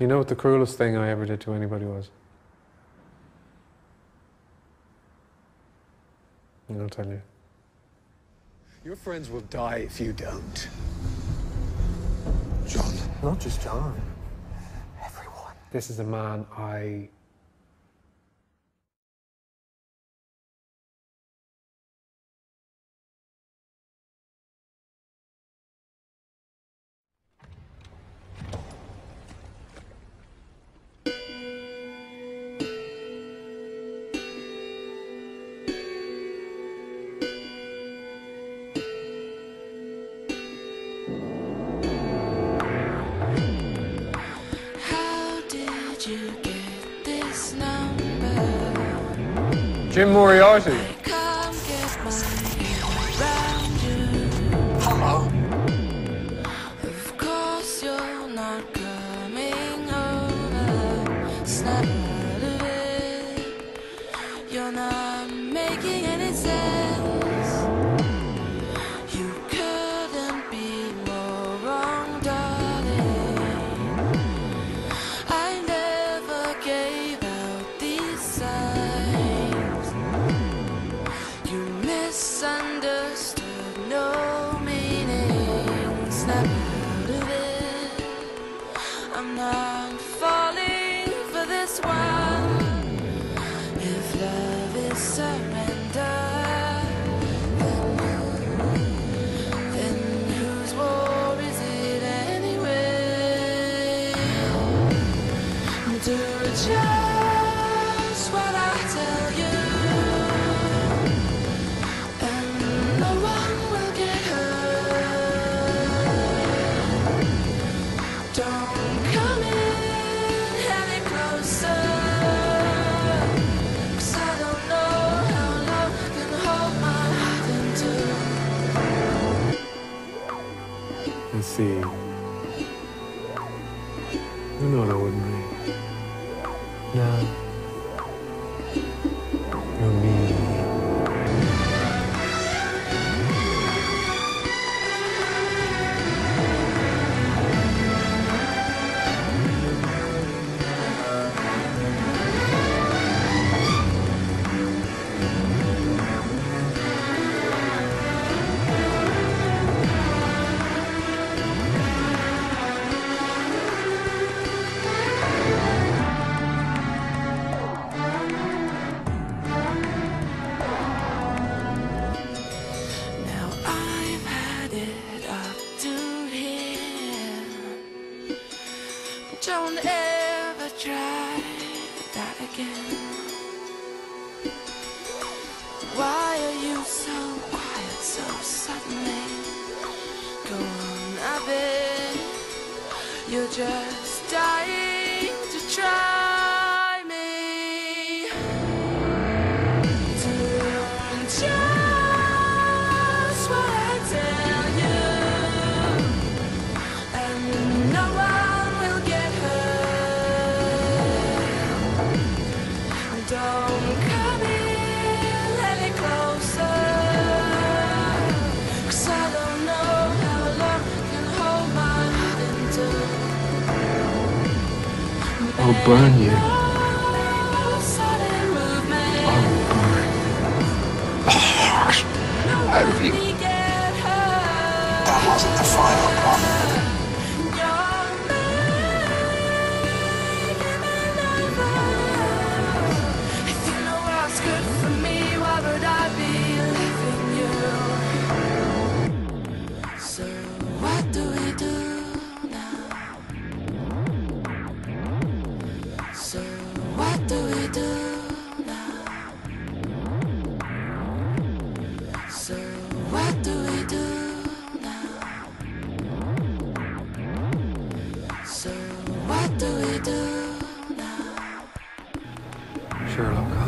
You know what the cruelest thing I ever did to anybody was? And I'll tell you. Your friends will die if you don't. John. Not just John. Everyone. This is a man I... Jim Moriarty. Hello? Of course you're not coming over. Snap out of it. You're not making any sense. You couldn't be more wrong, darling. I never gave out these signs. Misunderstood, no meaning. Snap out of it. I'm not falling for this one. If love is surrender, then whose war is it anyway? Do just what I tell you. Let's see. You know that wouldn't be. No. You're me. Don't ever try that again. Why are you so quiet so suddenly? Go on, I bet you're just dying to try me. Do just what I tell you, and no one will get hurt. Don't come in any closer, 'cause I don't know how long I can hold my heart into. I'll burn you. I'll burn the heart out of you. That wasn't the final one. Sherlock.